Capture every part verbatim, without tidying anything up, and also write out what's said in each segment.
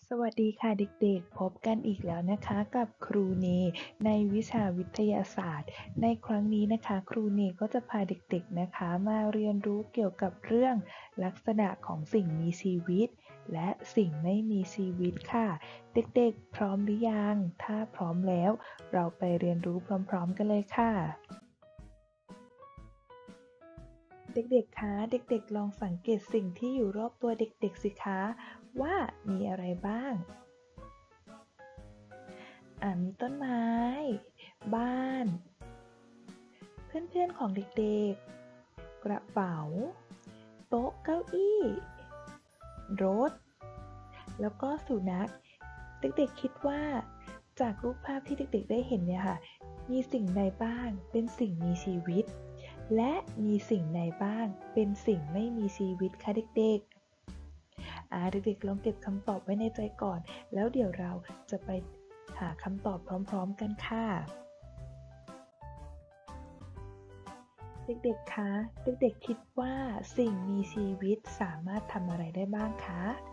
สวัสดีค่ะเด็กๆ พบกันอีกแล้วนะคะกับครูเนในวิชาวิทยาศาสตร์ ในครั้งนี้นะคะครูเนก็จะพาเด็กๆนะคะมาเรียนรู้เกี่ยวกับเรื่องลักษณะของสิ่งมีชีวิตและสิ่งไม่มีชีวิตค่ะเด็กๆพร้อมหรือยังถ้าพร้อมแล้วเราไปเรียนรู้พร้อมๆกันเลยค่ะเด็กๆคะเด็กๆลองสังเกตสิ่งที่อยู่รอบตัวเด็กๆสิคะว่ามีอะไรบ้าง อ่ามีต้นไม้ บ้าน เพื่อนๆของเด็กๆ กระเป๋า โต๊ะเก้าอี้ รถ แล้วก็สุนัข เด็กๆคิดว่าจากรูปภาพที่เด็กๆได้เห็นเนี่ยค่ะ มีสิ่งใดบ้างเป็นสิ่งมีชีวิต และมีสิ่งใดบ้างเป็นสิ่งไม่มีชีวิตคะเด็กๆอ่าเด็กๆลองเก็บคำตอบไว้ในใจก่อน แล้วเดี๋ยวเราจะไปหาคำตอบพร้อมๆกันค่ะ เด็กๆ คะ เด็กๆ คิดว่าสิ่งมีชีวิตสามารถทำอะไรได้บ้างคะ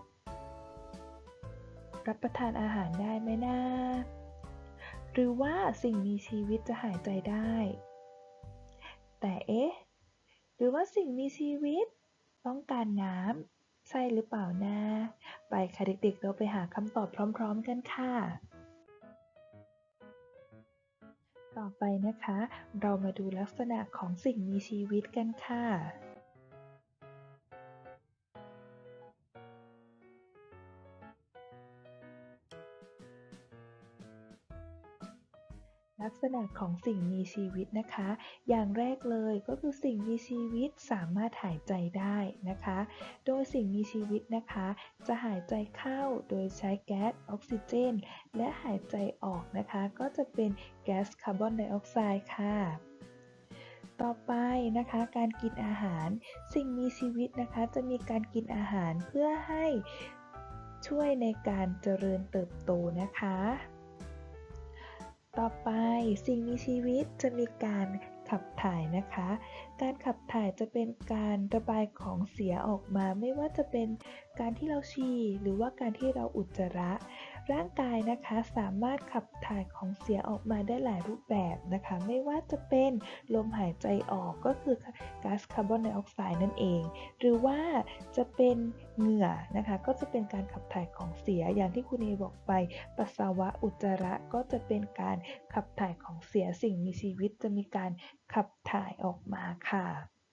รับประทานอาหารได้ไหมนะ หรือว่าสิ่งมีชีวิตจะหายใจได้ แต่เอ๊ะ หรือว่าสิ่งมีชีวิตต้องการน้ำใช่หรือเปล่านะ ไปค่ะเด็กๆ เราไปหาคำตอบพร้อมๆ กันค่ะ ต่อไปนะคะ เรามาดูลักษณะของสิ่งมีชีวิตกันค่ะ ลักษณะของสิ่งมีชีวิตนะคะ อย่างแรกเลยก็คือสิ่งมีชีวิตสามารถหายใจได้นะคะ โดยสิ่งมีชีวิตนะคะจะหายใจเข้าโดยใช้แก๊สออกซิเจนและหายใจออกนะคะก็จะเป็นแก๊สคาร์บอนไดออกไซด์ค่ะ ต่อไปนะคะการกินอาหาร สิ่งมีชีวิตนะคะจะมีการกินอาหารเพื่อให้ช่วยในการเจริญเติบโตนะคะ ต่อไปสิ่งมีชีวิตจะมีการขับถ่ายนะคะ การขับถ่ายจะเป็นการระบายของเสียออกมาไม่ว่าจะเป็นการที่เราฉี่หรือว่าการที่เราอุจจาระ ร่างกายนะคะสามารถขับถ่ายของเสียออกมาได้หลายรูปแบบนะคะไม่ว่าจะเป็นลมหายใจออกก็คือก๊าซคาร์บอนไดออกไซด์นั่นเองหรือว่าจะเป็นเหงื่อนะคะก็จะเป็นการขับถ่ายของเสียอย่างที่คุณเอบอกไปปัสสาวะอุจจาระก็จะเป็นการขับถ่ายของเสียสิ่งมีชีวิตจะมีการขับถ่ายออกมาค่ะ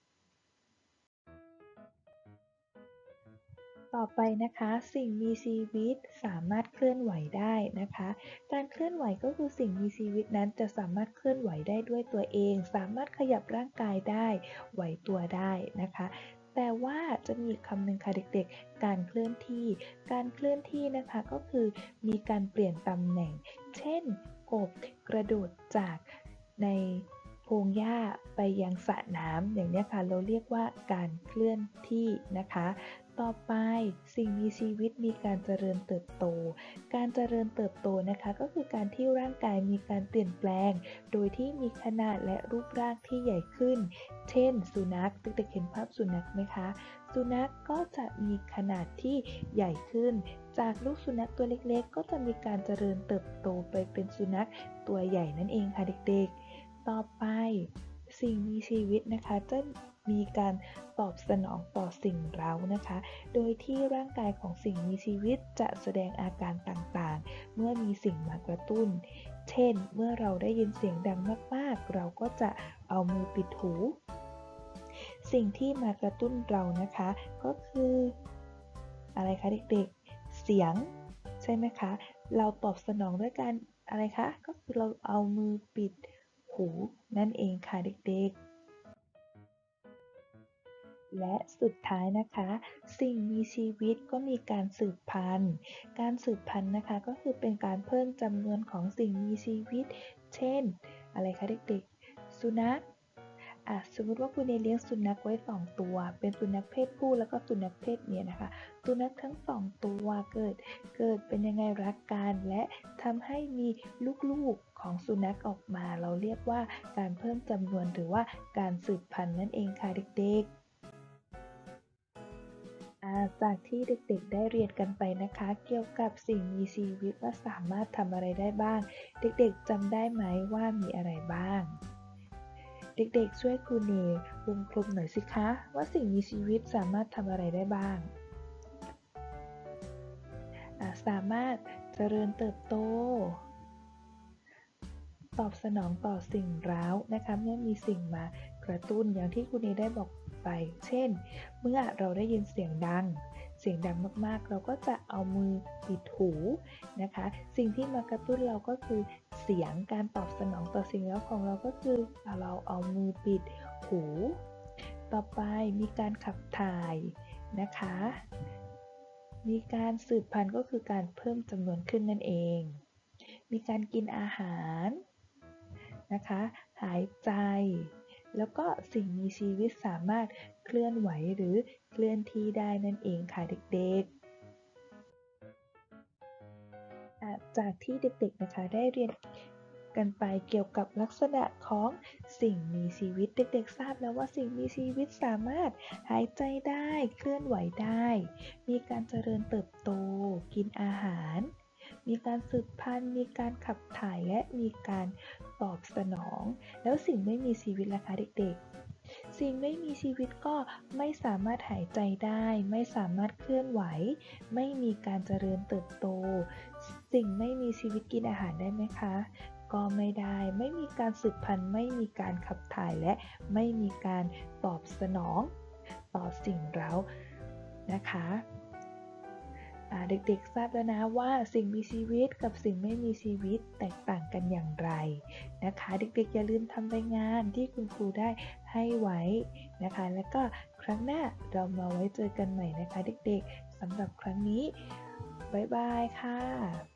ต่อไปนะคะสิ่งมีชีวิตสามารถเคลื่อนไหวได้นะคะการเคลื่อนไหวก็คือสิ่งมีชีวิตนั้นจะสามารถเคลื่อนไหวได้ด้วยตัวเองสามารถขยับร่างกายได้ไหวตัวได้นะคะแต่ว่าจะมีคำหนึ่งค่ะเด็กๆการเคลื่อนที่การเคลื่อนที่นะคะก็คือมีการเปลี่ยนตำแหน่งเช่นกบกระโดดจากในพงหญ้าไปยังสระน้ำอย่างนี้ค่ะเราเรียกว่าการเคลื่อนที่นะคะต่อไปสิ่งมีชีวิตมีการเจริญเติบโตการเจริญเติบโตนะคะก็คือการที่ร่างกายมีการเปลี่ยนแปลงโดยที่มีขนาดและรูปร่างที่ใหญ่ขึ้นเช่นสุนัขเด็กๆเห็นภาพสุนัขไหมคะสุนัขก็จะมีขนาดที่ใหญ่ขึ้นจากลูกสุนัขตัวเล็กๆก็จะมีการเจริญเติบโตไปเป็นสุนัขตัวใหญ่นั่นเองค่ะเด็กๆต่อไปสิ่งมีชีวิตนะคะจะมีการตอบสนองต่อสิ่งเร้านะคะโดยที่ร่างกายของสิ่งมีชีวิตจะแสดงอาการต่างๆเมื่อมีสิ่งมากระตุ้นเช่นเมื่อเราได้ยินเสียงดังมากๆเราก็จะเอามือปิดหูสิ่งที่มากระตุ้นเรานะคะก็คืออะไรคะเด็กๆเสียงใช่ไหมคะเราตอบสนองด้วยการอะไรคะก็คือเราเอามือปิดหูนั่นเองค่ะเด็กๆและสุดท้ายนะคะสิ่งมีชีวิตก็มีการสืบพันธุ์การสืบพันธุ์นะคะก็คือเป็นการเพิ่มจำนวนของสิ่งมีชีวิตเช่นอะไรคะเด็กๆสุนัขอ่ะสมมติว่าคุณเลี้ยงสุนัขไว้สองตัวเป็นสุนัขเพศผู้แล้วก็สุนัขเพศเมียนะคะสุนัขทั้งสองตัวเกิดเกิดเป็นยังไงรักกันและทำให้มีลูกๆของสุนัขออกมาเราเรียกว่าการเพิ่มจำนวนหรือว่าการสืบพันธุ์นั่นเองค่ะเด็กๆ อ่าจากที่เด็กๆได้เรียนกันไปนะคะเกี่ยวกับสิ่งมีชีวิตว่าสามารถทำอะไรได้บ้างเด็กๆจำได้ไหมว่ามีอะไรบ้างเด็กๆช่วยครูเนวงกลมหน่อยสิคะว่าสิ่งมีชีวิตสามารถทำอะไรได้บ้างสามารถเจริญเติบโตตอบสนองต่อสิ่งเร้านะคะเมื่อมีสิ่งมากระตุ้นอย่างที่คุณเอได้บอกไปเช่นเมื่อเราได้ยินเสียงดังเสียงดังมากๆเราก็จะเอามือปิดหูนะคะสิ่งที่มากระตุ้นเราก็คือเสียงการตอบสนองต่อสิ่งเร้าของเราก็คือเราเอามือปิดหูต่อไปมีการขับถ่ายนะคะมีการสืบพันธุ์ก็คือการเพิ่มจำนวนขึ้นนั่นเองมีการกินอาหารนะคะหายใจแล้วก็สิ่งมีชีวิตสามารถเคลื่อนไหวหรือเคลื่อนที่ได้นั่นเองค่ะเด็กๆจากที่เด็กๆนะคะได้เรียนกันไปเกี่ยวกับลักษณะของสิ่งมีชีวิตเด็กๆทราบแล้วว่าสิ่งมีชีวิตสามารถหายใจได้เคลื่อนไหวได้มีการเจริญเติบโตกินอาหารมีการสืบพันธุ์มีการขับถ่ายและมีการตอบสนองแล้วสิ่งไม่มีชีวิตล่ะคะเด็กๆสิ่งไม่มีชีวิตก็ไม่สามารถหายใจได้ไม่สามารถเคลื่อนไหวไม่มีการเจริญเติบโตสิ่งไม่มีชีวิตกินอาหารได้ไหมคะก็ไม่ได้ไม่มีการสืบพันธุ์ไม่มีการขับถ่ายและไม่มีการตอบสนองต่อสิ่งเร้านะคะเด็กๆทราบแล้วนะว่าสิ่งมีชีวิตกับสิ่งไม่มีชีวิตแตกต่างกันอย่างไรนะคะเด็กๆอย่าลืมทำรายงานที่คุณครูได้ให้ไว้นะคะแล้วก็ครั้งหน้าเรามาไว้เจอกันใหม่นะคะเด็กๆสำหรับครั้งนี้บ๊ายบายค่ะ